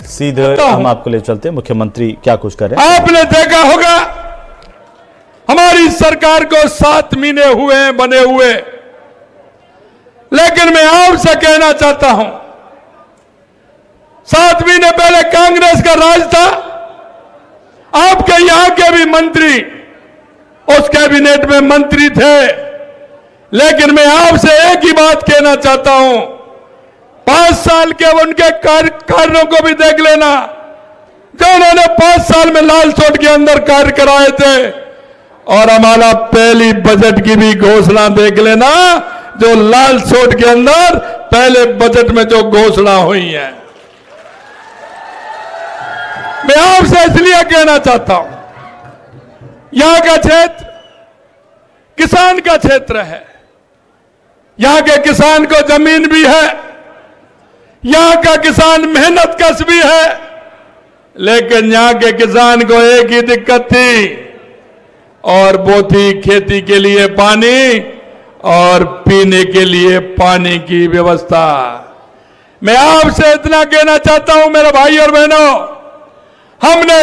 सीधे हम आपको ले चलते हैं, मुख्यमंत्री क्या कुछ कर रहे हैं। आपने देखा होगा हमारी सरकार को 7 महीने हुए हैं बने हुए, लेकिन मैं आपसे कहना चाहता हूं 7 महीने पहले कांग्रेस का राज था। आपके यहां के भी मंत्री उस कैबिनेट में मंत्री थे, लेकिन मैं आपसे एक ही बात कहना चाहता हूं 5 साल के उनके कार्यों को भी देख लेना, जो उन्होंने 5 साल में लाल सोट के अंदर कार्य कराए थे, और हमारा पहली बजट की भी घोषणा देख लेना, जो लाल सोट के अंदर पहले बजट में जो घोषणा हुई है। मैं आपसे इसलिए कहना चाहता हूं यहां का क्षेत्र किसान का क्षेत्र है, यहां के किसान को जमीन भी है, यहां का किसान मेहनत कश भी है, लेकिन यहां के किसान को एक ही दिक्कत थी, और वो थी खेती के लिए पानी और पीने के लिए पानी की व्यवस्था। मैं आपसे इतना कहना चाहता हूं मेरे भाई और बहनों, हमने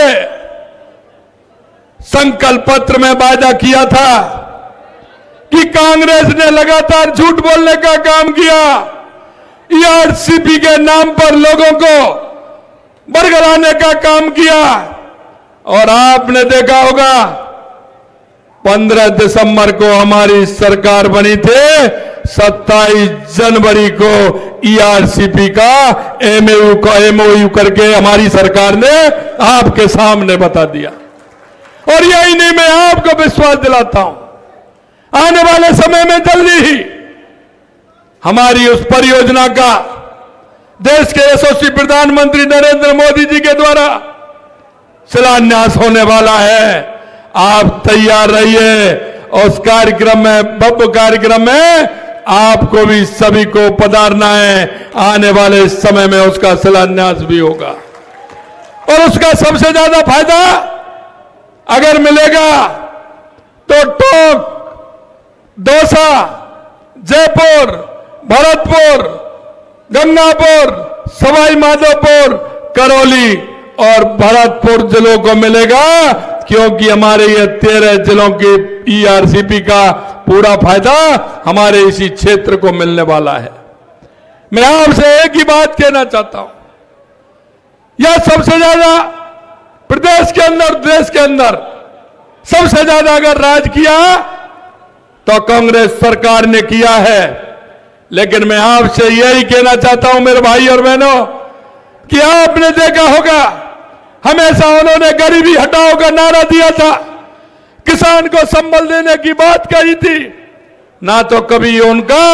संकल्प पत्र में वादा किया था कि कांग्रेस ने लगातार झूठ बोलने का काम किया, ईआरसीपी के नाम पर लोगों को बरगलाने का काम किया, और आपने देखा होगा 15 दिसंबर को हमारी सरकार बनी थी, 27 जनवरी को ईआरसीपी का एमओयू करके हमारी सरकार ने आपके सामने बता दिया। और यही नहीं, मैं आपको विश्वास दिलाता हूं आने वाले समय में जल्दी ही हमारी उस परियोजना का देश के यशस्वी प्रधानमंत्री नरेंद्र मोदी जी के द्वारा शिलान्यास होने वाला है। आप तैयार रहिए, उस कार्यक्रम में, भव्य कार्यक्रम में आपको भी सभी को पधारना है। आने वाले समय में उसका शिलान्यास भी होगा, और उसका सबसे ज्यादा फायदा अगर मिलेगा तो टोंक, दौसा, जयपुर, भरतपुर, गंगापुर, सवाई माधोपुर, करौली और भरतपुर जिलों को मिलेगा, क्योंकि हमारे ये 13 जिलों के ईआरसीपी का पूरा फायदा हमारे इसी क्षेत्र को मिलने वाला है। मैं आपसे एक ही बात कहना चाहता हूं, यह सबसे ज्यादा प्रदेश के अंदर, देश के अंदर सबसे ज्यादा अगर राज किया तो कांग्रेस सरकार ने किया है। लेकिन मैं आपसे यही कहना चाहता हूं मेरे भाई और बहनों कि आपने देखा होगा हमेशा उन्होंने गरीबी हटाओ का नारा दिया था, किसान को संबल देने की बात कही थी, ना तो कभी उनका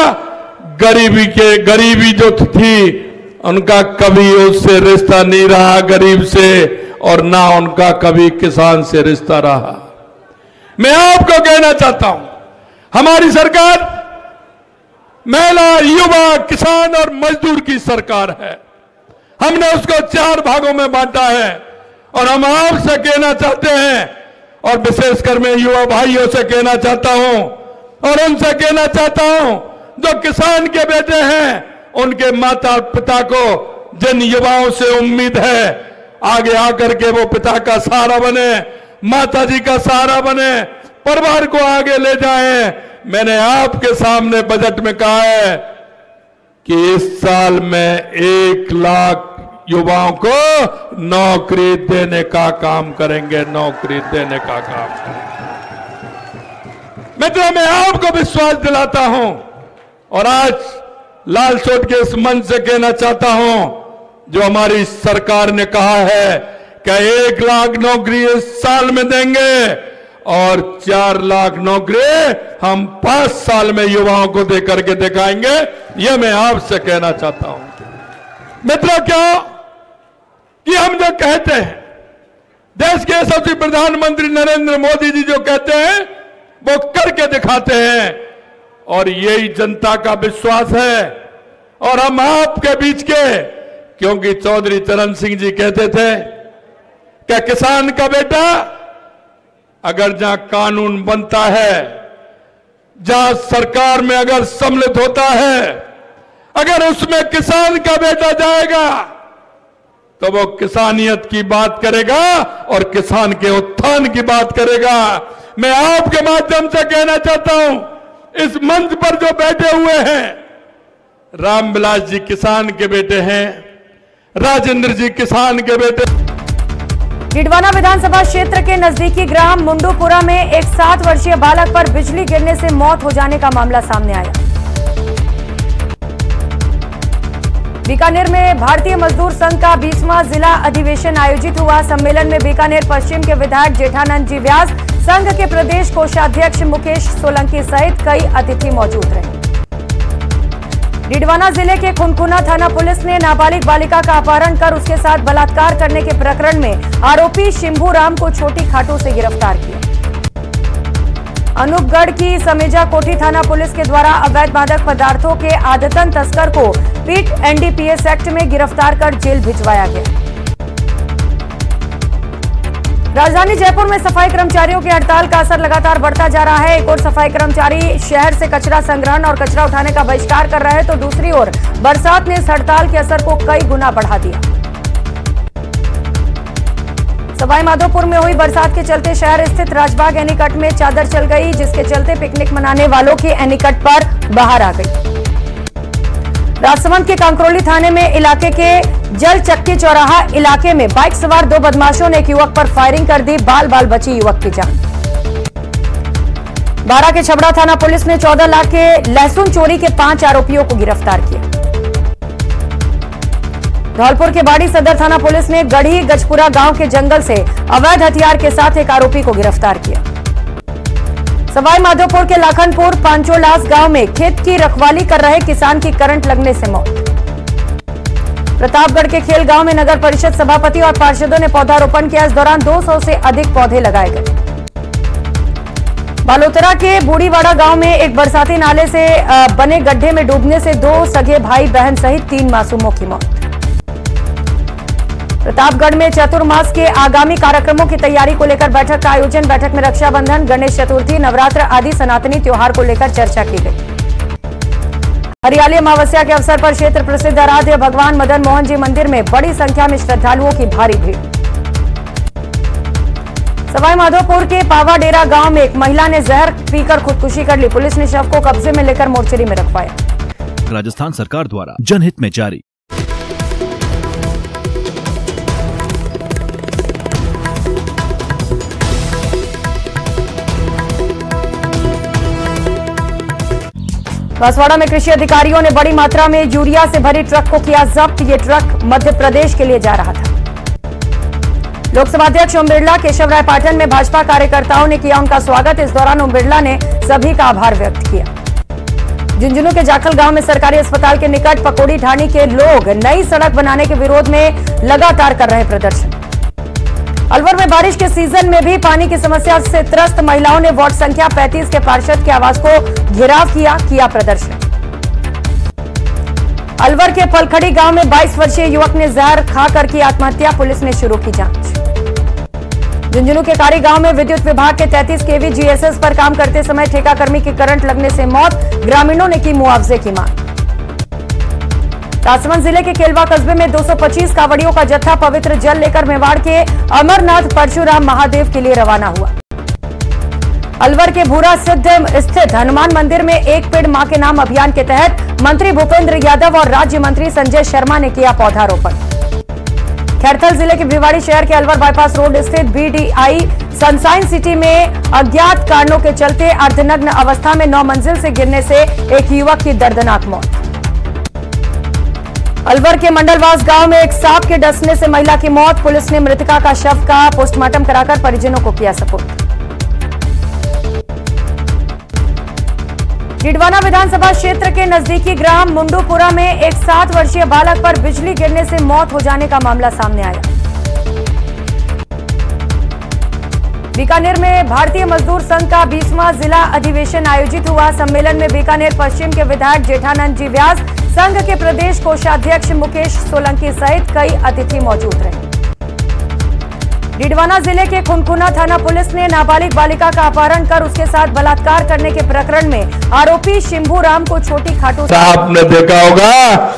गरीबी जो थी उनका कभी उससे रिश्ता नहीं रहा गरीब से, और ना उनका कभी किसान से रिश्ता रहा। मैं आपको कहना चाहता हूं हमारी सरकार महिला, युवा, किसान और मजदूर की सरकार है। हमने उसको 4 भागों में बांटा है, और हम आपसे कहना चाहते हैं, और विशेषकर मैं युवा भाइयों से कहना चाहता हूं, और उनसे कहना चाहता हूं जो किसान के बेटे हैं, उनके माता पिता को जिन युवाओं से उम्मीद है आगे आकर के वो पिता का सहारा बने, माता जी का सहारा बने, परिवार को आगे ले जाएं। मैंने आपके सामने बजट में कहा है कि इस साल में 1 लाख युवाओं को नौकरी देने का काम करेंगे, नौकरी देने का काम करेंगे। मित्रों, मैं आपको विश्वास दिलाता हूं, और आज लाल सोट के इस मंच से कहना चाहता हूं, जो हमारी सरकार ने कहा है कि 1 लाख नौकरी इस साल में देंगे, और 4 लाख नौकरी हम 5 साल में युवाओं को दे करके दिखाएंगे। यह मैं आपसे कहना चाहता हूं। मित्रों, क्यों कि हम जो कहते हैं, देश के यशस्वी प्रधानमंत्री नरेंद्र मोदी जी जो कहते हैं वो करके दिखाते हैं, और यही जनता का विश्वास है। और हम आपके बीच के, क्योंकि चौधरी चरण सिंह जी कहते थे कि किसान का बेटा अगर जहां कानून बनता है, जहां सरकार में अगर सम्मिलित होता है, अगर उसमें किसान का बेटा जाएगा तो वो किसानियत की बात करेगा और किसान के उत्थान की बात करेगा। मैं आपके माध्यम से कहना चाहता हूं, इस मंच पर जो बैठे हुए हैं, रामविलास जी किसान के बेटे हैं, राजेंद्र जी किसान के बेटे। डिडवाना विधानसभा क्षेत्र के नजदीकी ग्राम मुंडूपुरा में एक 7 वर्षीय बालक पर बिजली गिरने से मौत हो जाने का मामला सामने आया। बीकानेर में भारतीय मजदूर संघ का 20वां जिला अधिवेशन आयोजित हुआ। सम्मेलन में बीकानेर पश्चिम के विधायक जेठानंद जी व्यास, संघ के प्रदेश कोषाध्यक्ष मुकेश सोलंकी सहित कई अतिथि मौजूद रहे। डिडवाना जिले के खुनखुना थाना पुलिस ने नाबालिग बालिका का अपहरण कर उसके साथ बलात्कार करने के प्रकरण में आरोपी शिंभू राम को छोटी खाटू से गिरफ्तार किया। अनूपगढ़ की समेजा कोठी थाना पुलिस के द्वारा अवैध मादक पदार्थों के आदतन तस्कर को पीट एनडीपीएस एक्ट में गिरफ्तार कर जेल भिजवाया गया। राजधानी जयपुर में सफाई कर्मचारियों की हड़ताल का असर लगातार बढ़ता जा रहा है। एक ओर सफाई कर्मचारी शहर से कचरा संग्रहण और कचरा उठाने का बहिष्कार कर रहे हैं, तो दूसरी ओर बरसात ने इस हड़ताल के असर को कई गुना बढ़ा दिया। सवाई माधोपुर में हुई बरसात के चलते शहर स्थित राजबाग एनीकट में चादर चल गई, जिसके चलते पिकनिक मनाने वालों की एनीकट पर बाहर आ गई। राजसमंद के कांकरोली थाने में इलाके के जल चक्की चौराहा इलाके में बाइक सवार 2 बदमाशों ने एक युवक पर फायरिंग कर दी, बाल बाल बची युवक की जान। बारा के छबड़ा थाना पुलिस ने 14 लाख के लहसुन चोरी के 5 आरोपियों को गिरफ्तार किया। धौलपुर के बाड़ी सदर थाना पुलिस ने गढ़ी गजपुरा गांव के जंगल से अवैध हथियार के साथ एक आरोपी को गिरफ्तार किया। सवाई माधोपुर के लाखनपुर पांचोलास गांव में खेत की रखवाली कर रहे किसान की करंट लगने से मौत। प्रतापगढ़ के खेल गांव में नगर परिषद सभापति और पार्षदों ने पौधारोपण किया। इस दौरान 200 से अधिक पौधे लगाए गए। बालोतरा के बूढ़ीवाड़ा गांव में एक बरसाती नाले से बने गड्ढे में डूबने से 2 सगे भाई बहन सहित 3 मासूमों की मौत। प्रतापगढ़ में चतुर्मास के आगामी कार्यक्रमों की तैयारी को लेकर बैठक का आयोजन। बैठक में रक्षाबंधन, गणेश चतुर्थी, नवरात्र आदि सनातनी त्योहार को लेकर चर्चा की गई। हरियाली अमावस्या के अवसर पर क्षेत्र प्रसिद्ध आराध्य भगवान मदन मोहन जी मंदिर में बड़ी संख्या में श्रद्धालुओं की भारी भीड़। सवाई माधोपुर के पावाडेरा गांव में एक महिला ने जहर पीकर खुदकुशी कर ली। पुलिस ने शव को कब्जे में लेकर मोर्चरी में रखवाया। राजस्थान सरकार द्वारा जनहित में जारी। बांसवाड़ा में कृषि अधिकारियों ने बड़ी मात्रा में यूरिया से भरी ट्रक को किया जब्त। ये ट्रक मध्य प्रदेश के लिए जा रहा था। लोकसभा अध्यक्ष ओम बिरला केशव राय पाटन में भाजपा कार्यकर्ताओं ने किया उनका स्वागत। इस दौरान ओम बिरला ने सभी का आभार व्यक्त किया। झुंझुनू के जाखल गांव में सरकारी अस्पताल के निकट पकौड़ी ढाणी के लोग नई सड़क बनाने के विरोध में लगातार कर रहे प्रदर्शन। अलवर में बारिश के सीजन में भी पानी की समस्या से त्रस्त महिलाओं ने वार्ड संख्या 35 के पार्षद के आवास को घेराव किया प्रदर्शन। अलवर के फलखड़ी गांव में 22 वर्षीय युवक ने जहर खाकर की आत्महत्या। पुलिस ने शुरू की जांच। झुंझुनू के कारी गांव में विद्युत विभाग के 33 केवी जीएसएस पर काम करते समय ठेकाकर्मी की करंट लगने से मौत। ग्रामीणों ने की मुआवजे की मांग। राजसमंद जिले के केलवा कस्बे में 225 कावड़ियों का जत्था पवित्र जल लेकर मेवाड़ के अमरनाथ परशुराम महादेव के लिए रवाना हुआ। अलवर के भूरा स्थित हनुमान मंदिर में एक पेड़ मां के नाम अभियान के तहत मंत्री भूपेंद्र यादव और राज्य मंत्री संजय शर्मा ने किया पौधारोपण। खैरथल जिले के भिवाड़ी शहर के अलवर बाईपास रोड स्थित बीडीआई सनशाइन सिटी में अज्ञात कारणों के चलते अर्धनग्न अवस्था में 9 मंजिल से गिरने से एक युवक की दर्दनाक मौत। अलवर के मंडलवास गांव में एक सांप के डसने से महिला की मौत। पुलिस ने मृतका का शव का पोस्टमार्टम कराकर परिजनों को किया सुपुर्द। डिडवाना विधानसभा क्षेत्र के नजदीकी ग्राम मुंडूपुरा में एक 7 वर्षीय बालक पर बिजली गिरने से मौत हो जाने का मामला सामने आया। बीकानेर में भारतीय मजदूर संघ का 20वां जिला अधिवेशन आयोजित हुआ। सम्मेलन में बीकानेर पश्चिम के विधायक जेठानंद जी व्यास, संघ के प्रदेश कोषाध्यक्ष मुकेश सोलंकी सहित कई अतिथि मौजूद रहे। डीडवाना जिले के खुनखुना थाना पुलिस ने नाबालिग बालिका का अपहरण कर उसके साथ बलात्कार करने के प्रकरण में आरोपी शिंभू राम को छोटी खाटू आपने देखा होगा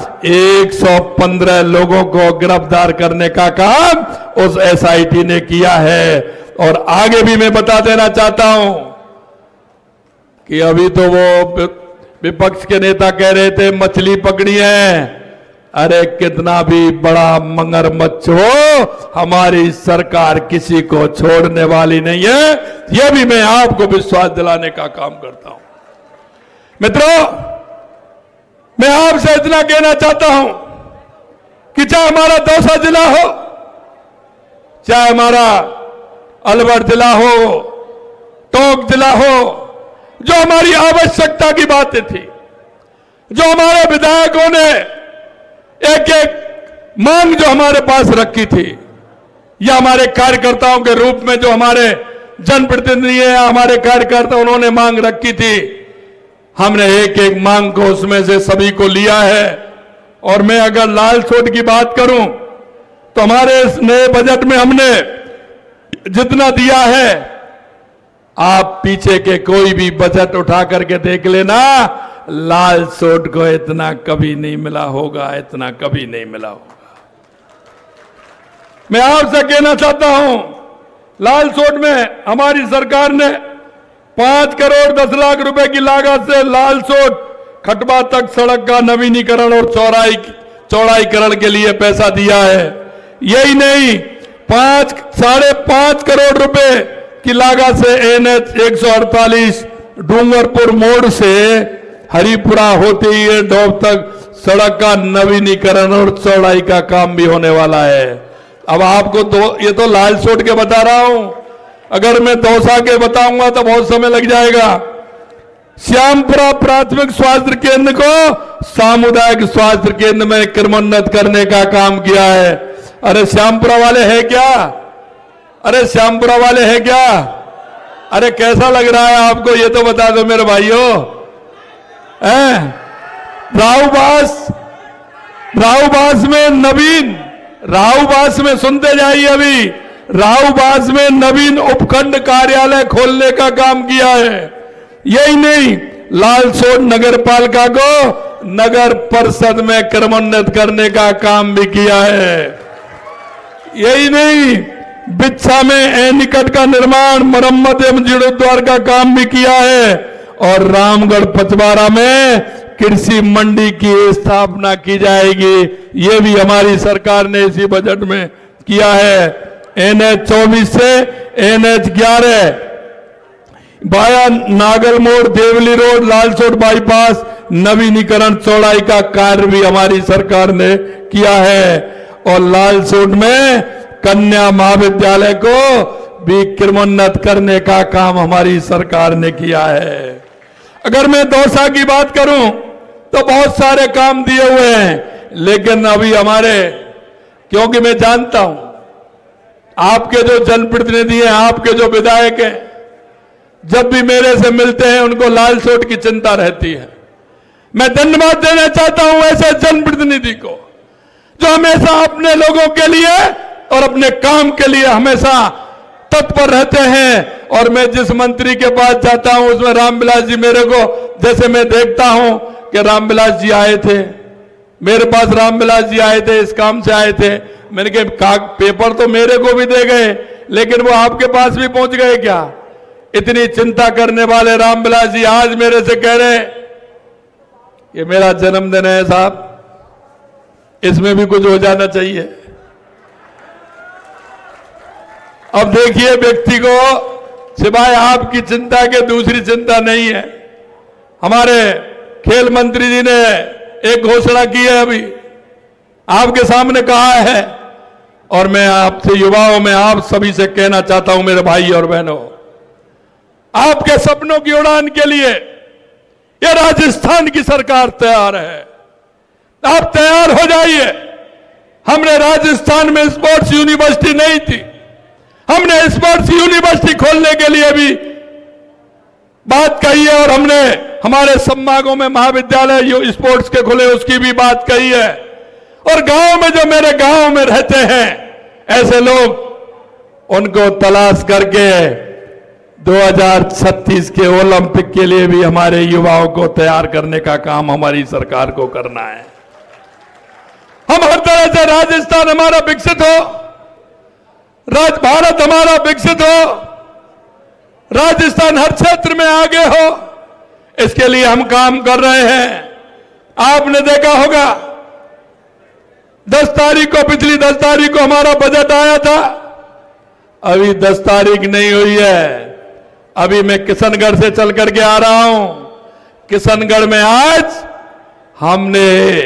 115 लोगों को गिरफ्तार करने का काम उस एसआईटी ने किया है। और आगे भी मैं बता देना चाहता हूं कि अभी तो वो विपक्ष के नेता कह रहे थे मछली पकड़ी है। अरे कितना भी बड़ा मगरमच्छ हो, हमारी सरकार किसी को छोड़ने वाली नहीं है। यह भी मैं आपको विश्वास दिलाने का काम करता हूं। मित्रों, मैं आपसे इतना कहना चाहता हूं कि चाहे हमारा दौसा जिला हो, चाहे हमारा अलवर जिला हो, टोंक जिला हो, जो हमारी आवश्यकता की बातें थी, जो हमारे विधायकों ने एक एक मांग जो हमारे पास रखी थी, या हमारे कार्यकर्ताओं के रूप में जो हमारे जनप्रतिनिधि हैं, हमारे कार्यकर्ता, उन्होंने मांग रखी थी, हमने एक एक मांग को उसमें से सभी को लिया है। और मैं अगर लाल सोट की बात करूं तो हमारे इस नए बजट में हमने जितना दिया है, आप पीछे के कोई भी बजट उठा करके देख लेना, लाल सोट को इतना कभी नहीं मिला होगा, इतना कभी नहीं मिला होगा। मैं आपसे कहना चाहता हूं, लाल सोट में हमारी सरकार ने 5 करोड़ 10 लाख रुपए की लागत से लाल सोट खटबा तक सड़क का नवीनीकरण और चौड़ाईकरण के लिए पैसा दिया है। यही नहीं, 5.5 करोड़ रुपए की लागत से NH 148 डूंगरपुर मोड़ से हरिपुरा होते ही डोब तक सड़क का नवीनीकरण और चौड़ाई का काम भी होने वाला है। अब आपको ये तो लाल सोट के बता रहा हूं, अगर मैं दौसा के बताऊंगा तो बहुत समय लग जाएगा। श्यामपुरा प्राथमिक स्वास्थ्य केंद्र को सामुदायिक स्वास्थ्य केंद्र में क्रमोन्नत करने का काम किया है। अरे श्यामपुरा वाले हैं क्या? अरे श्यामपुरा वाले हैं क्या? अरे कैसा लग रहा है आपको, ये तो बता दो मेरे भाइयों। राहुबास में नवीन, राहुबास में सुनते जाइए, अभी राहुबास में नवीन उपखंड कार्यालय खोलने का काम किया है। यही नहीं, लाल सोट नगर पालिका को नगर परिषद में क्रमोन्नत करने का काम भी किया है। यही नहीं, बिच्छा में एनीकट का निर्माण, मरम्मत एवं जीर्णोद्धार का काम भी किया है। और रामगढ़ पचवाड़ा में कृषि मंडी की स्थापना की जाएगी, ये भी हमारी सरकार ने इसी बजट में किया है। NH 24 से NH 11 वाया नागल मोड़, देवली रोड, लालसोट बाईपास नवीनीकरण चौड़ाई का कार्य भी हमारी सरकार ने किया है। और लालसोट में कन्या महाविद्यालय को भी क्रमोन्नत करने का काम हमारी सरकार ने किया है। अगर मैं दौसा की बात करूं तो बहुत सारे काम दिए हुए हैं, लेकिन अभी हमारे, क्योंकि मैं जानता हूं आपके जो जनप्रतिनिधि हैं, आपके जो विधायक हैं, जब भी मेरे से मिलते हैं उनको लाल सोट की चिंता रहती है। मैं धन्यवाद देना चाहता हूं ऐसे जनप्रतिनिधि को जो हमेशा अपने लोगों के लिए और अपने काम के लिए हमेशा तत्पर रहते हैं। और मैं जिस मंत्री के पास जाता हूं उसमें रामविलास जी, मेरे को जैसे मैं देखता हूं कि रामविलास जी आए थे, मेरे पास रामविलास जी आए थे, इस काम से आए थे, मैंने कहा पेपर तो मेरे को भी दे गए, लेकिन वो आपके पास भी पहुंच गए क्या? इतनी चिंता करने वाले रामविलास जी आज मेरे से कह रहे हैं ये मेरा जन्मदिन है साहब, इसमें भी कुछ हो जाना चाहिए। अब देखिए, व्यक्ति को सिवाय आपकी चिंता के दूसरी चिंता नहीं है। हमारे खेल मंत्री जी ने एक घोषणा की है, अभी आपके सामने कहा है, और मैं आपसे युवाओं में आप सभी से कहना चाहता हूं मेरे भाई और बहनों, आपके सपनों की उड़ान के लिए ये राजस्थान की सरकार तैयार है। आप तैयार हो जाइए। हमने राजस्थान में स्पोर्ट्स यूनिवर्सिटी नहीं थी, हमने स्पोर्ट्स यूनिवर्सिटी खोलने के लिए भी बात कही है, और हमने हमारे संभागों में महाविद्यालय स्पोर्ट्स के खुले उसकी भी बात कही है। और गांव में जो मेरे गांव में रहते हैं ऐसे लोग, उनको तलाश करके 2036 के ओलंपिक के लिए भी हमारे युवाओं को तैयार करने का काम हमारी सरकार को करना है। हम हर तरह से राजस्थान हमारा विकसित हो, भारत हमारा विकसित हो, राजस्थान हर क्षेत्र में आगे हो, इसके लिए हम काम कर रहे हैं। आपने देखा होगा 10 तारीख को, पिछली 10 तारीख को हमारा बजट आया था, अभी 10 तारीख नहीं हुई है। अभी मैं किशनगढ़ से चल करके आ रहा हूं। किशनगढ़ में आज हमने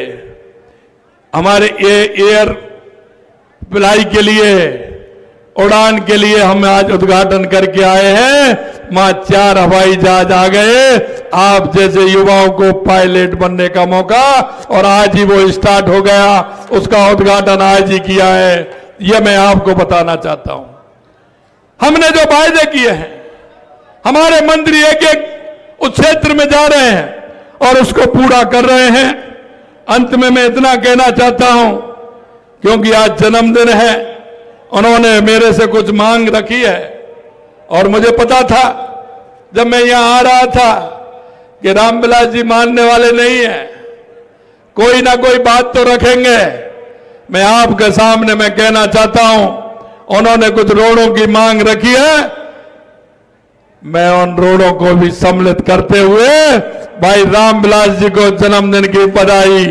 हमारे एयर फ्लाई के लिए, उड़ान के लिए हम आज उद्घाटन करके आए हैं। वहां 4 हवाई जहाज आ गए, आप जैसे युवाओं को पायलट बनने का मौका, और आज ही वो स्टार्ट हो गया, उसका उद्घाटन आज ही किया है। यह मैं आपको बताना चाहता हूं। हमने जो वायदे किए हैं, हमारे मंत्री एक एक उस क्षेत्र में जा रहे हैं और उसको पूरा कर रहे हैं। अंत में मैं इतना कहना चाहता हूं, क्योंकि आज जन्मदिन है, उन्होंने मेरे से कुछ मांग रखी है और मुझे पता था जब मैं यहां आ रहा था कि रामविलास जी मानने वाले नहीं है, कोई ना कोई बात तो रखेंगे। मैं आपके सामने मैं कहना चाहता हूं, उन्होंने कुछ रोडों की मांग रखी है, मैं उन रोडों को भी सम्मिलित करते हुए भाई रामविलास जी को जन्मदिन की बधाई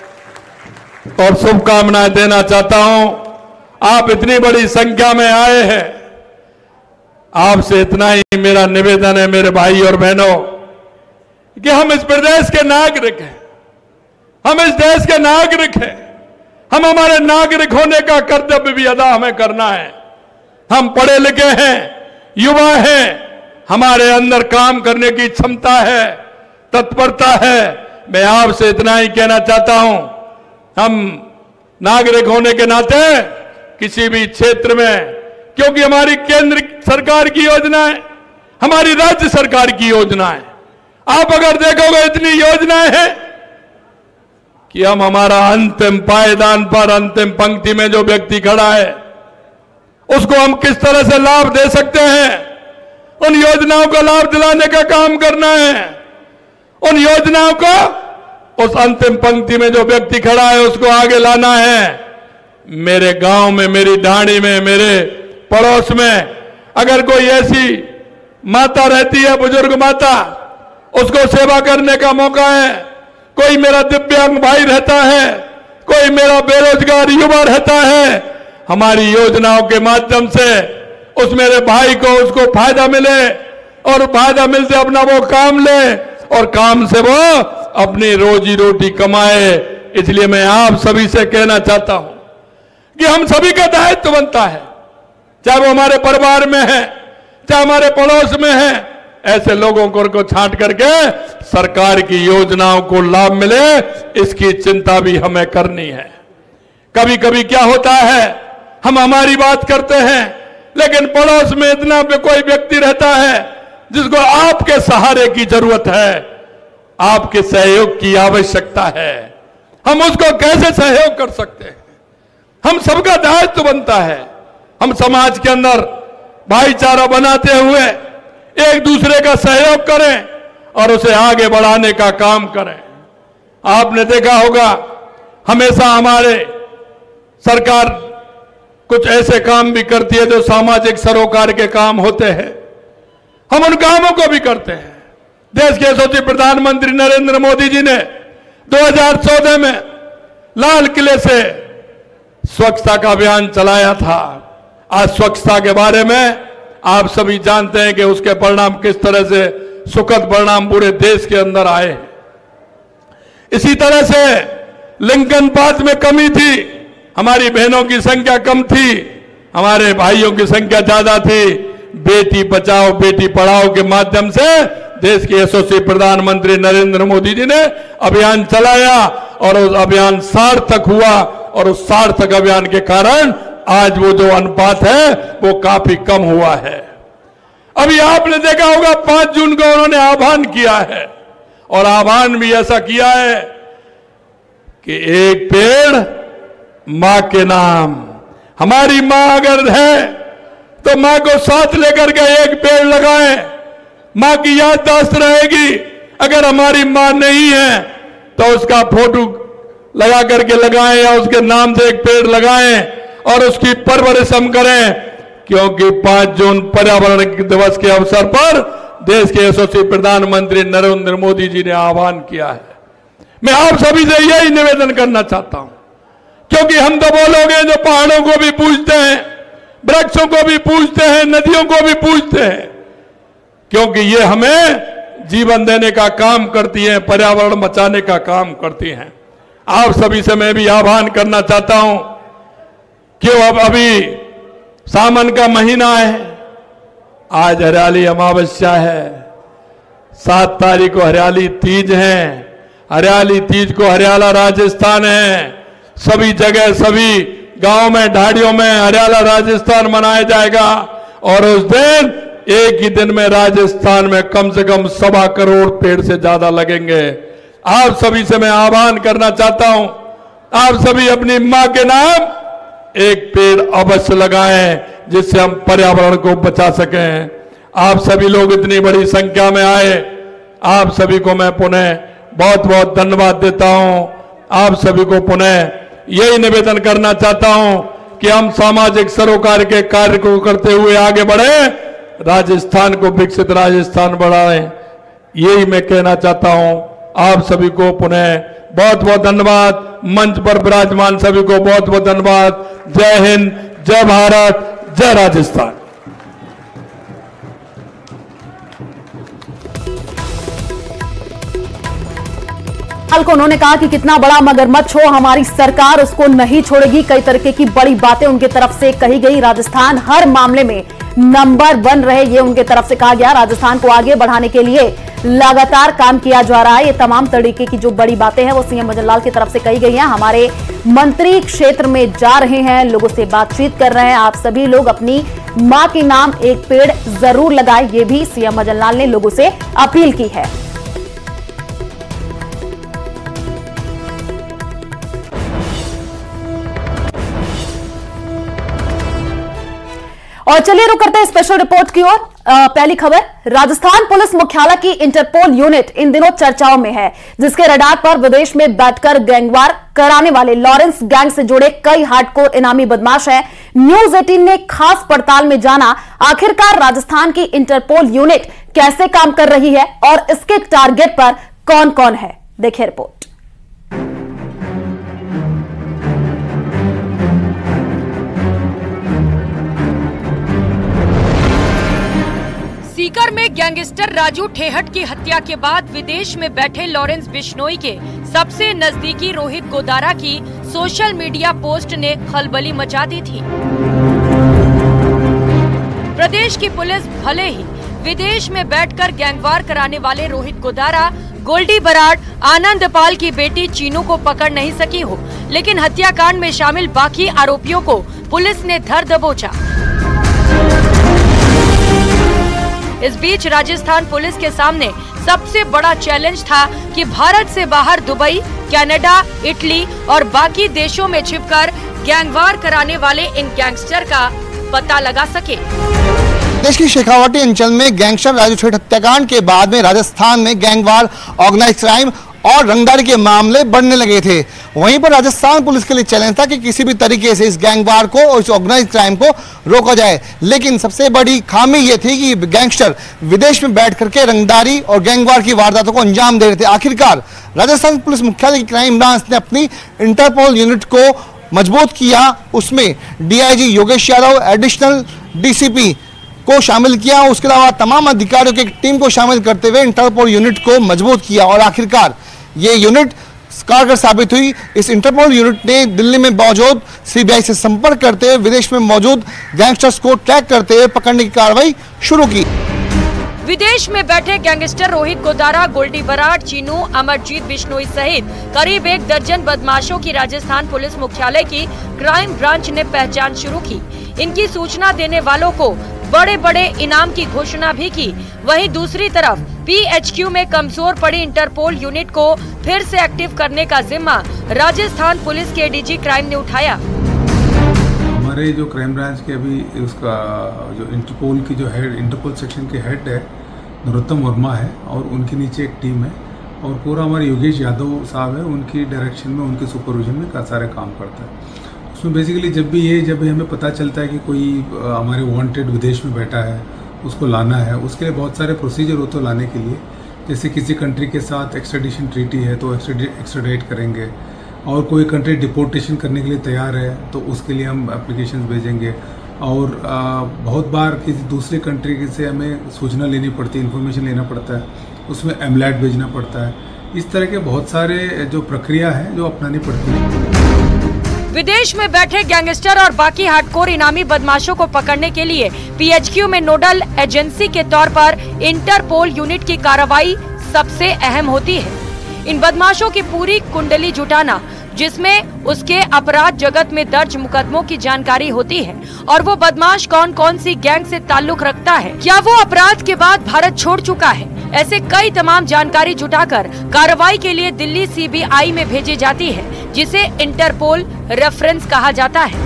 और शुभकामनाएं देना चाहता हूं। आप इतनी बड़ी संख्या में आए हैं, आपसे इतना ही मेरा निवेदन है मेरे भाई और बहनों, कि हम इस प्रदेश के नागरिक हैं, हम इस देश के नागरिक हैं, हम हमारे नागरिक होने का कर्तव्य भी अदा हमें करना है। हम पढ़े लिखे हैं, युवा हैं, हमारे अंदर काम करने की क्षमता है, तत्परता है। मैं आपसे इतना ही कहना चाहता हूं, हम नागरिक होने के नाते किसी भी क्षेत्र में, क्योंकि हमारी केंद्र सरकार की योजनाएं, हमारी राज्य सरकार की योजनाएं, आप अगर देखोगे इतनी योजनाएं हैं कि हम हमारा अंतिम पायदान पर, अंतिम पंक्ति में जो व्यक्ति खड़ा है, उसको हम किस तरह से लाभ दे सकते हैं, उन योजनाओं को लाभ दिलाने का काम करना है। उन योजनाओं को उस अंतिम पंक्ति में जो व्यक्ति खड़ा है उसको आगे लाना है। मेरे गांव में, मेरी ढाणी में, मेरे पड़ोस में अगर कोई ऐसी माता रहती है, बुजुर्ग माता, उसको सेवा करने का मौका है। कोई मेरा दिव्यांग भाई रहता है, कोई मेरा बेरोजगार युवा रहता है, हमारी योजनाओं के माध्यम से उस मेरे भाई को, उसको फायदा मिले और फायदा मिलते अपना वो काम ले और काम से वो अपनी रोजी रोटी कमाए। इसलिए मैं आप सभी से कहना चाहता हूं कि हम सभी का दायित्व बनता है, चाहे वो हमारे परिवार में है, चाहे हमारे पड़ोस में है, ऐसे लोगों को छांट करके सरकार की योजनाओं को लाभ मिले, इसकी चिंता भी हमें करनी है। कभी कभी क्या होता है, हम हमारी बात करते हैं, लेकिन पड़ोस में इतना कोई व्यक्ति रहता है जिसको आपके सहारे की जरूरत है, आपके सहयोग की आवश्यकता है। हम उसको कैसे सहयोग कर सकते हैं? हम सबका दायित्व बनता है, हम समाज के अंदर भाईचारा बनाते हुए एक दूसरे का सहयोग करें और उसे आगे बढ़ाने का काम करें। आपने देखा होगा, हमेशा हमारे सरकार कुछ ऐसे काम भी करती है जो सामाजिक सरोकार के काम होते हैं, हम उन कामों को भी करते हैं। देश के यशस्वी प्रधानमंत्री नरेंद्र मोदी जी ने 2014 में लाल किले से स्वच्छता का अभियान चलाया था। आज स्वच्छता के बारे में आप सभी जानते हैं कि उसके परिणाम किस तरह से सुखद परिणाम पूरे देश के अंदर आए। इसी तरह से लिंग अनुपात में कमी थी, हमारी बहनों की संख्या कम थी, हमारे भाइयों की संख्या ज्यादा थी। बेटी बचाओ बेटी पढ़ाओ के माध्यम से देश के यशस्वी प्रधानमंत्री नरेंद्र मोदी जी ने अभियान चलाया और उस अभियान सार्थक हुआ और उस सार्थक अभियान के कारण आज वो जो अनुपात है वो काफी कम हुआ है। अभी आपने देखा होगा 5 जून को उन्होंने आह्वान किया है और आह्वान भी ऐसा किया है कि एक पेड़ मां के नाम। हमारी मां अगर है तो मां को साथ लेकर के एक पेड़ लगाएं। मां की याददाश्त रहेगी। अगर हमारी मां नहीं है तो उसका फोटो लगा करके लगाएं या उसके नाम से एक पेड़ लगाएं और उसकी परवरिश हम करें, क्योंकि 5 जून पर्यावरण दिवस के अवसर पर देश के यशस्वी प्रधानमंत्री नरेंद्र मोदी जी ने आह्वान किया है। मैं आप सभी से यही निवेदन करना चाहता हूं, क्योंकि हम तो वो लोग हैं जो पहाड़ों को भी पूजते हैं, वृक्षों को भी पूजते हैं, नदियों को भी पूजते हैं, क्योंकि ये हमें जीवन देने का काम करती हैं, पर्यावरण बचाने का काम करती हैं। आप सभी से मैं भी आह्वान करना चाहता हूं कि अब अभी सावन का महीना है, आज हरियाली अमावस्या है, 7 तारीख को हरियाली तीज है। हरियाली तीज को हरियाला राजस्थान है, सभी जगह सभी गांव में ढाडियों में हरियाला राजस्थान मनाया जाएगा और उस दिन एक ही दिन में राजस्थान में कम से कम 1.25 करोड़ पेड़ से ज्यादा लगेंगे। आप सभी से मैं आह्वान करना चाहता हूं, आप सभी अपनी मां के नाम एक पेड़ अवश्य लगाएं, जिससे हम पर्यावरण को बचा सकें। आप सभी लोग इतनी बड़ी संख्या में आए, आप सभी को मैं पुनः बहुत बहुत धन्यवाद देता हूं। आप सभी को पुनः यही निवेदन करना चाहता हूं कि हम सामाजिक सरोकार के कार्य को करते हुए आगे बढ़े, राजस्थान को विकसित राजस्थान बढ़ाएं, यही मैं कहना चाहता हूं। आप सभी को पुनः बहुत बहुत धन्यवाद। मंच पर विराजमान सभी को बहुत बहुत धन्यवाद। जय हिंद, जय भारत, जय राजस्थान। को उन्होंने कहा कि कितना बड़ा मगरमच्छ हो, हमारी सरकार उसको नहीं छोड़ेगी। कई तरीके की बड़ी बातें उनके तरफ से कही गई। राजस्थान हर मामले में नंबर 1 रहे, ये उनके तरफ से कहा गया। राजस्थान को आगे बढ़ाने के लिए लगातार काम किया जा रहा है। ये तमाम तरीके की जो बड़ी बातें हैं वो सीएम भजन लाल की तरफ से कही गई हैं। हमारे मंत्री क्षेत्र में जा रहे हैं, लोगों से बातचीत कर रहे हैं। आप सभी लोग अपनी मां के नाम एक पेड़ जरूर लगाएं, ये भी सीएम भजन लाल ने लोगों से अपील की है। और चलिए रुक करते हैं स्पेशल रिपोर्ट की ओर। पहली खबर, राजस्थान पुलिस मुख्यालय की इंटरपोल यूनिट इन दिनों चर्चाओं में है, जिसके रडार पर विदेश में बैठकर गैंगवार कराने वाले लॉरेंस गैंग से जुड़े कई हार्डकोर इनामी बदमाश हैं। न्यूज 18 ने खास पड़ताल में जाना आखिरकार राजस्थान की इंटरपोल यूनिट कैसे काम कर रही है और इसके टारगेट पर कौन कौन है। देखिए रिपोर्ट। सीकर में गैंगस्टर राजू ठेहट की हत्या के बाद विदेश में बैठे लॉरेंस बिश्नोई के सबसे नजदीकी रोहित गोदारा की सोशल मीडिया पोस्ट ने खलबली मचा दी थी। प्रदेश की पुलिस भले ही विदेश में बैठकर गैंगवार कराने वाले रोहित गोदारा, गोल्डी बराड़, आनंद पाल की बेटी चीनू को पकड़ नहीं सकी हो, लेकिन हत्याकांड में शामिल बाकी आरोपियों को पुलिस ने धर दबोचा। इस बीच राजस्थान पुलिस के सामने सबसे बड़ा चैलेंज था कि भारत से बाहर दुबई, कनाडा, इटली और बाकी देशों में छिपकर गैंगवार कराने वाले इन गैंगस्टर का पता लगा सके। देश की शेखावाटी अंचल में गैंगस्टर राजू ठेहट हत्याकांड के बाद में राजस्थान में गैंगवार, ऑर्गेनाइज्ड क्राइम और रंगदारी के मामले बढ़ने लगे थे। वहीं पर राजस्थान पुलिस के लिए चैलेंज था कि किसी भी तरीके से इस गैंगवार को और इस ऑर्गेनाइज्ड क्राइम को रोका जाए। लेकिन सबसे बड़ी खामी ये थी कि गैंगस्टर विदेश में बैठ करके रंगदारी और गैंगवार की वारदातों को अंजाम दे रहे थे। आखिरकार राजस्थान पुलिस मुख्यालय की क्राइम ब्रांच ने अपनी इंटरपोल यूनिट को मजबूत किया। उसमें DIG Yogesh Yadav, additional DCP को शामिल किया। उसके अलावा तमाम अधिकारियों की टीम को शामिल करते हुए इंटरपोल यूनिट को मजबूत किया और आखिरकार ये यूनिट कारगर साबित हुई। इस इंटरपोल यूनिट ने दिल्ली में मौजूद सीबीआई से संपर्क करते हुए विदेश में मौजूद गैंगस्टर्स को ट्रैक करते हुए पकड़ने की कार्रवाई शुरू की। विदेश में बैठे गैंगस्टर रोहित गोदारा, गोल्डी बराड़, चीनू, अमरजीत बिश्नोई सहित करीब 1 दर्जन बदमाशों की राजस्थान पुलिस मुख्यालय की क्राइम ब्रांच ने पहचान शुरू की। इनकी सूचना देने वालों को बड़े बड़े इनाम की घोषणा भी की। वहीं दूसरी तरफ पीएचक्यू में कमजोर पड़ी इंटरपोल यूनिट को फिर से एक्टिव करने का जिम्मा राजस्थान पुलिस के एडीजी क्राइम ने उठाया। हमारे जो क्राइम ब्रांच के अभी उसका जो इंटरपोल की जो हेड, इंटरपोल सेक्शन के हेड है नरोत्तम वर्मा है, और उनके नीचे एक टीम है, और पूरा हमारे योगेश यादव साहब है, उनकी डायरेक्शन में, उनके सुपरविजन में का सारे काम करता है। उसमें बेसिकली जब भी हमें पता चलता है कि कोई हमारे वांटेड विदेश में बैठा है, उसको लाना है, उसके लिए बहुत सारे प्रोसीजर होते हैं लाने के लिए। जैसे किसी कंट्री के साथ एक्सट्रेडिशन ट्रीटी है तो एक्सट्रेडाइट करेंगे, और कोई कंट्री डिपोर्टेशन करने के लिए तैयार है तो उसके लिए हम एप्लीकेशन भेजेंगे, और बहुत बार किसी दूसरे कंट्री से हमें सूचना लेनी पड़ती है, इन्फॉर्मेशन लेना पड़ता है, उसमें एमलैट भेजना पड़ता है। इस तरह के बहुत सारे जो प्रक्रिया है जो अपनानी पड़ती है। विदेश में बैठे गैंगस्टर और बाकी हार्डकोर इनामी बदमाशों को पकड़ने के लिए पीएचक्यू में नोडल एजेंसी के तौर पर इंटरपोल यूनिट की कार्रवाई सबसे अहम होती है। इन बदमाशों की पूरी कुंडली जुटाना, जिसमें उसके अपराध जगत में दर्ज मुकदमों की जानकारी होती है, और वो बदमाश कौन कौन सी गैंग से ताल्लुक रखता है, क्या वो अपराध के बाद भारत छोड़ चुका है, ऐसे कई तमाम जानकारी जुटाकर कार्रवाई के लिए दिल्ली सीबीआई में भेजी जाती है, जिसे इंटरपोल रेफरेंस कहा जाता है।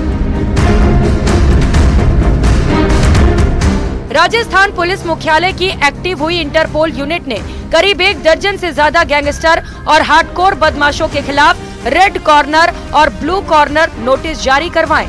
राजस्थान पुलिस मुख्यालय की एक्टिव हुई इंटरपोल यूनिट ने करीब 1 दर्जन से ज्यादा गैंगस्टर और हार्डकोर बदमाशों के खिलाफ रेड कॉर्नर और ब्लू कॉर्नर नोटिस जारी करवाए।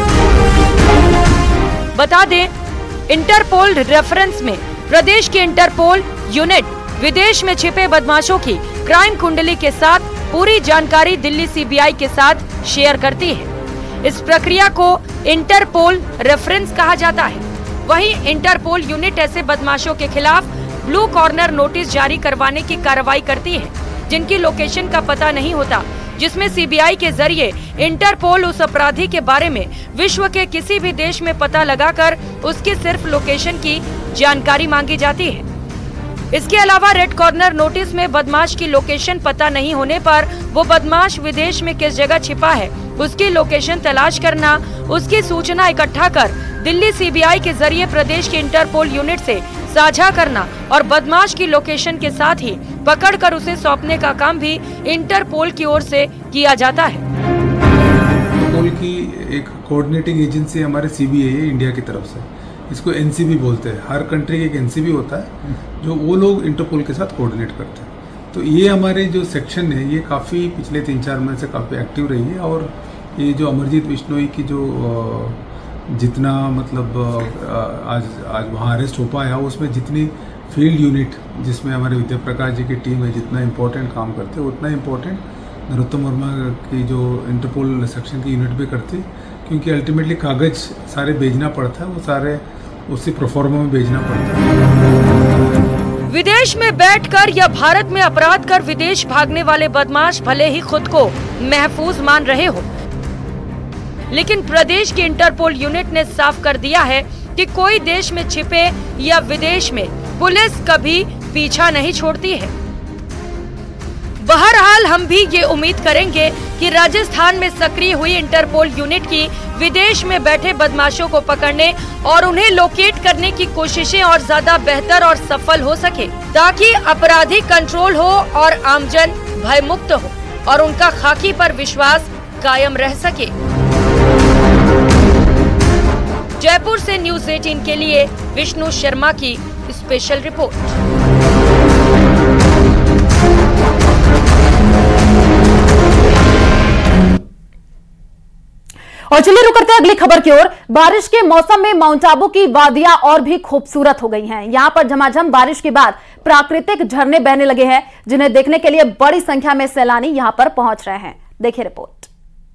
बता दें, इंटरपोल रेफरेंस में प्रदेश की इंटरपोल यूनिट विदेश में छिपे बदमाशों की क्राइम कुंडली के साथ पूरी जानकारी दिल्ली सीबीआई के साथ शेयर करती है। इस प्रक्रिया को इंटरपोल रेफरेंस कहा जाता है। वहीं इंटरपोल यूनिट ऐसे बदमाशों के खिलाफ ब्लू कॉर्नर नोटिस जारी करवाने की कार्रवाई करती है जिनकी लोकेशन का पता नहीं होता, जिसमें सीबीआई के जरिए इंटरपोल उस अपराधी के बारे में विश्व के किसी भी देश में पता लगाकर उसकी सिर्फ लोकेशन की जानकारी मांगी जाती है। इसके अलावा रेड कॉर्नर नोटिस में बदमाश की लोकेशन पता नहीं होने पर वो बदमाश विदेश में किस जगह छिपा है उसकी लोकेशन तलाश करना, उसकी सूचना इकट्ठा कर दिल्ली सीबीआई के जरिए प्रदेश की इंटरपोल यूनिट से साझा करना और बदमाश की लोकेशन के साथ ही पकड़कर उसे सौंपने का काम भी इंटरपोल की ओर से किया जाता है। इंटरपोल की एक कोऑर्डिनेटिंग एजेंसी हमारे सीबीआई है इंडिया की तरफ से, इसको एनसीबी बोलते हैं। हर कंट्री का एक एनसीबी होता है जो वो लोग इंटरपोल के साथ कोऑर्डिनेट करते हैं। तो ये हमारे जो सेक्शन है ये काफ़ी पिछले 3-4 महीने से काफ़ी एक्टिव रही है, और ये जो अमरजीत बिश्नोई की जो जितना मतलब आज वहाँ अरेस्ट हो पाया, उसमें जितनी फील्ड यूनिट जिसमें हमारे विद्या प्रकाश जी की टीम है जितना इम्पोर्टेंट काम करते हैं, उतना इम्पोर्टेंट नरोत्तम वर्मा की जो इंटरपोल सेक्शन की यूनिट भी करती है, क्योंकि अल्टीमेटली कागज सारे भेजना पड़ता है, वो सारे उसी प्रोफॉर्मा में भेजना पड़ता है। विदेश में बैठकर या भारत में अपराध कर विदेश भागने वाले बदमाश भले ही खुद को महफूज मान रहे हो, लेकिन प्रदेश की इंटरपोल यूनिट ने साफ कर दिया है कि कोई देश में छिपे या विदेश में पुलिस कभी पीछा नहीं छोड़ती है। बहरहाल हम भी ये उम्मीद करेंगे कि राजस्थान में सक्रिय हुई इंटरपोल यूनिट की विदेश में बैठे बदमाशों को पकड़ने और उन्हें लोकेट करने की कोशिशें और ज्यादा बेहतर और सफल हो सके, ताकि अपराधी कंट्रोल हो और आमजन भयमुक्त हो और उनका खाकी पर विश्वास कायम रह सके। जयपुर से न्यूज़ 18 के लिए विष्णु शर्मा की स्पेशल रिपोर्ट। और चलिए रुक करते हैं अगली खबर की ओर। बारिश के मौसम में माउंट आबू की वादियां और भी खूबसूरत हो गई हैं। यहां पर झमाझम बारिश के बाद प्राकृतिक झरने बहने लगे हैं, जिन्हें देखने के लिए बड़ी संख्या में सैलानी यहां पर पहुंच रहे हैं। देखिए रिपोर्ट।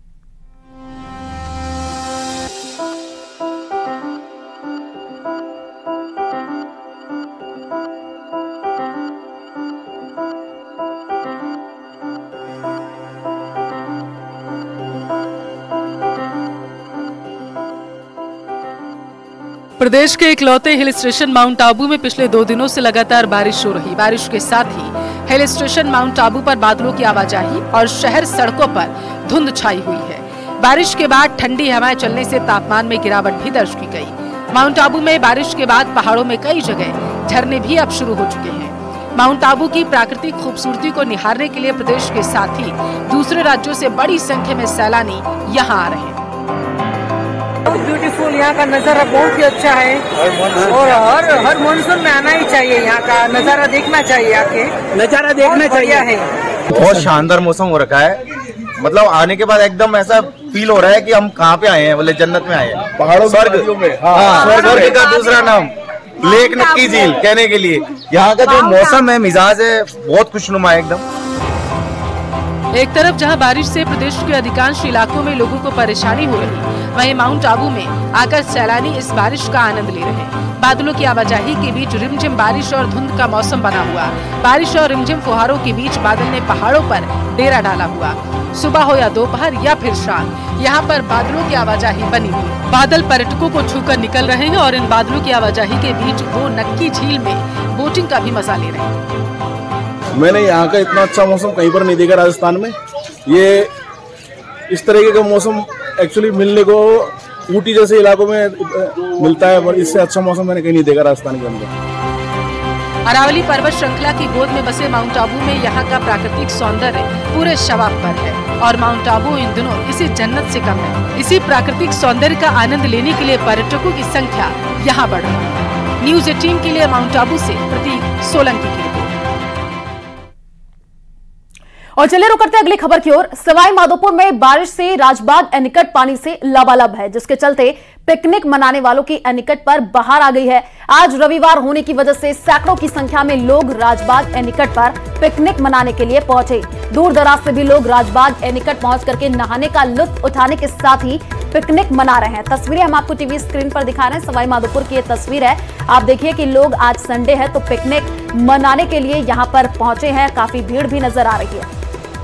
प्रदेश के इकलौते हिल स्टेशन माउंट आबू में पिछले 2 दिनों से लगातार बारिश हो रही। बारिश के साथ ही हिल स्टेशन माउंट आबू पर बादलों की आवाजाही और शहर सड़कों पर धुंध छाई हुई है। बारिश के बाद ठंडी हवाएं चलने से तापमान में गिरावट भी दर्ज की गई। माउंट आबू में बारिश के बाद पहाड़ों में कई जगह झरने भी अब शुरू हो चुके हैं। माउंट आबू की प्राकृतिक खूबसूरती को निहारने के लिए प्रदेश के साथ ही दूसरे राज्यों से बड़ी संख्या में सैलानी यहाँ आ रहे हैं। ब्यूटीफुल, यहाँ का नज़ारा बहुत ही अच्छा है और हर मानसून में आना ही चाहिए, यहाँ का नज़ारा देखना चाहिए, आके नज़ारा देखना चाहिए है। बहुत शानदार मौसम हो रखा है, मतलब आने के बाद एकदम ऐसा फील हो रहा है कि हम कहाँ पे आए हैं, बोले जन्नत में आए हैं, पहाड़ों स्वर्ग में। स्वर्ग का दूसरा नाम लेक नक्की झील कहने के लिए। यहाँ का जो मौसम है, मिजाज है, बहुत खुशनुमा है एकदम। एक तरफ जहां बारिश से प्रदेश के अधिकांश इलाकों में लोगों को परेशानी हो रही, वहीं माउंट आबू में आकर सैलानी इस बारिश का आनंद ले रहे। बादलों की आवाजाही के बीच रिमझिम बारिश और धुंध का मौसम बना हुआ। बारिश और रिमझिम फुहारों के बीच बादल ने पहाड़ों पर डेरा डाला हुआ। सुबह हो या दोपहर या फिर शाम, यहाँ पर बादलों की आवाजाही बनी हुई। बादल पर्यटकों को छूकर निकल रहे हैं और इन बादलों की आवाजाही के बीच वो नक्की झील में बोटिंग का भी मजा ले रहे हैं। मैंने यहाँ का इतना अच्छा मौसम कहीं पर नहीं देखा राजस्थान में। ये इस तरीके का मौसम एक्चुअली मिलने को ऊटी जैसे इलाकों में मिलता है, पर इससे अच्छा मौसम मैंने कहीं नहीं देखा राजस्थान के अंदर। अरावली पर्वत श्रृंखला की गोद में बसे माउंट आबू में यहाँ का प्राकृतिक सौंदर्य पूरे शबाब पर है और माउंट आबू इन दिनों किसी जन्नत से कम है। इसी प्राकृतिक सौंदर्य का आनंद लेने के लिए पर्यटकों की संख्या यहाँ बढ़ रही है। न्यूज़ 18 के लिए माउंट आबू से प्रतीक सोलंकी की रिपोर्ट। और चलिए रुक करते हैं अगली खबर की ओर। सवाई माधोपुर में बारिश से राजबाग एनीकट पानी से लबालब है, जिसके चलते पिकनिक मनाने वालों की एनीकट पर बहार आ गई है। आज रविवार होने की वजह से सैकड़ों की संख्या में लोग राजबाग एनीकट पर पिकनिक मनाने के लिए पहुंचे। दूर दराज से भी लोग राजबाग एनीकट पहुंच करके नहाने का लुत्फ उठाने के साथ ही पिकनिक मना रहे हैं। तस्वीरें हम आपको टीवी स्क्रीन पर दिखा रहे हैं। सवाई माधोपुर की ये तस्वीर है। आप देखिए कि लोग आज संडे है तो पिकनिक मनाने के लिए यहाँ पर पहुंचे हैं। काफी भीड़ भी नजर आ रही है।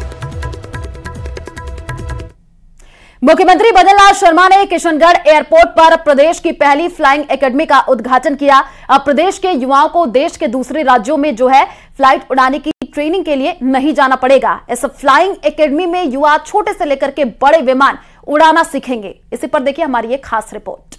मुख्यमंत्री भजनलाल शर्मा ने किशनगढ़ एयरपोर्ट पर प्रदेश की पहली फ्लाइंग एकेडमी का उद्घाटन किया। अब प्रदेश के युवाओं को देश के दूसरे राज्यों में जो है फ्लाइट उड़ाने की ट्रेनिंग के लिए नहीं जाना पड़ेगा। इस फ्लाइंग एकेडमी में युवा छोटे से लेकर के बड़े विमान उड़ाना सीखेंगे। इसी पर देखिए हमारी ये खास रिपोर्ट।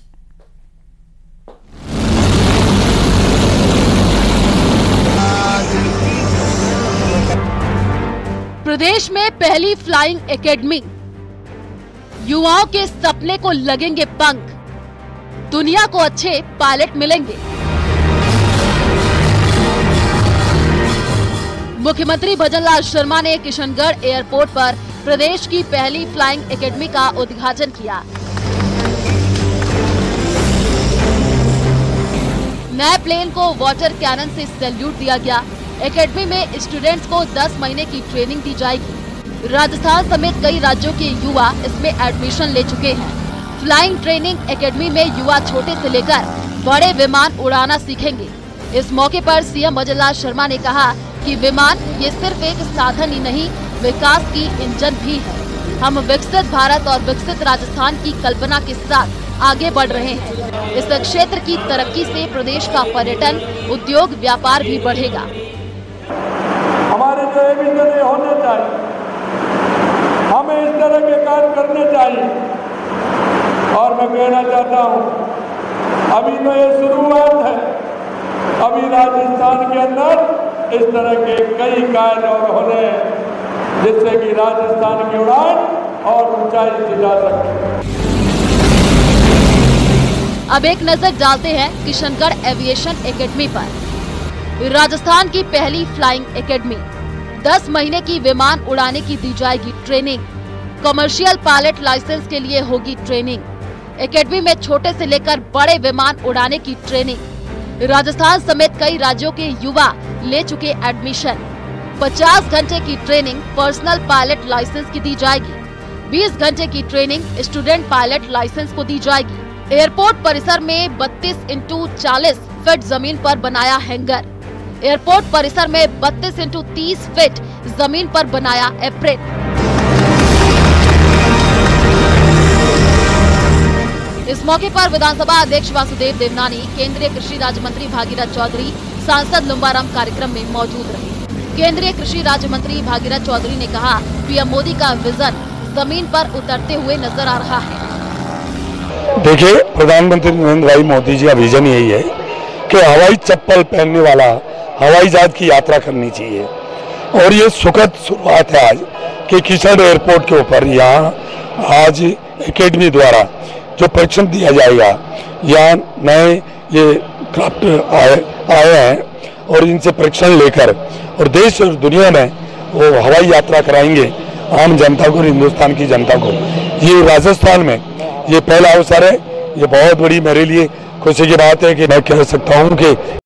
प्रदेश में पहली फ्लाइंग एकेडमी, युवाओं के सपने को लगेंगे पंख, दुनिया को अच्छे पायलट मिलेंगे। मुख्यमंत्री भजनलाल शर्मा ने किशनगढ़ एयरपोर्ट पर प्रदेश की पहली फ्लाइंग एकेडमी का उद्घाटन किया। नए प्लेन को वाटर कैनन से सैल्यूट दिया गया। एकेडमी में स्टूडेंट्स को 10 महीने की ट्रेनिंग दी जाएगी। राजस्थान समेत कई राज्यों के युवा इसमें एडमिशन ले चुके हैं। फ्लाइंग ट्रेनिंग एकेडमी में युवा छोटे से लेकर बड़े विमान उड़ाना सीखेंगे। इस मौके पर सीएम भजनलाल शर्मा ने कहा कि विमान ये सिर्फ एक साधन ही नहीं, विकास की इंजन भी है। हम विकसित भारत और विकसित राजस्थान की कल्पना के साथ आगे बढ़ रहे हैं। इस क्षेत्र की तरक्की से प्रदेश का पर्यटन, उद्योग, व्यापार भी बढ़ेगा। हमारे जो एम्बिशन होने चाहिए, हमें इस तरह के कार्य करने चाहिए। और मैं कहना चाहता हूँ, अभी तो ये शुरुआत है। अभी राजस्थान के अंदर इस तरह के कई कार्य और हो रहे हैं, जिससे कि राजस्थान की उड़ान और ऊंचाई से जा सके। अब एक नजर डालते हैं किशनगढ़ एविएशन एकेडमी पर। राजस्थान की पहली फ्लाइंग एकेडमी, 10 महीने की विमान उड़ाने की दी जाएगी ट्रेनिंग। कमर्शियल पायलट लाइसेंस के लिए होगी ट्रेनिंग। एकेडमी में छोटे से लेकर बड़े विमान उड़ाने की ट्रेनिंग। राजस्थान समेत कई राज्यों के युवा ले चुके एडमिशन। 50 घंटे की ट्रेनिंग पर्सनल पायलट लाइसेंस की दी जाएगी। 20 घंटे की ट्रेनिंग स्टूडेंट पायलट लाइसेंस को दी जाएगी। एयरपोर्ट परिसर में 32x40 फीट जमीन पर बनाया हैंगर। एयरपोर्ट परिसर में 32x30 फीट जमीन पर बनाया एप्रेन। इस मौके पर विधानसभा अध्यक्ष वासुदेव देवनानी, केंद्रीय कृषि राज्य मंत्री भागीरथ चौधरी, सांसद लुम्बाराम कार्यक्रम में मौजूद रहे। केंद्रीय कृषि राज्य मंत्री भागीरथ चौधरी ने कहा, पीएम मोदी का विजन जमीन पर उतरते हुए नजर आ रहा है। देखिए, प्रधानमंत्री नरेंद्र भाई मोदी जी का विजन यही है कि हवाई चप्पल पहनने वाला हवाई जहाज की यात्रा करनी चाहिए। और ये सुखद शुरुआत है आज कि किशनगढ़ एयरपोर्ट के ऊपर यहाँ आज एकेडमी द्वारा जो परीक्षण दिया जाएगा, यहाँ नए ये क्राफ्ट आए हैं और इनसे परीक्षण लेकर और देश और दुनिया में वो हवाई यात्रा कराएंगे आम जनता को और हिंदुस्तान की जनता को। ये राजस्थान में ये पहला अवसर है, ये बहुत बड़ी मेरे लिए खुशी की बात है कि मैं कह सकता हूँ कि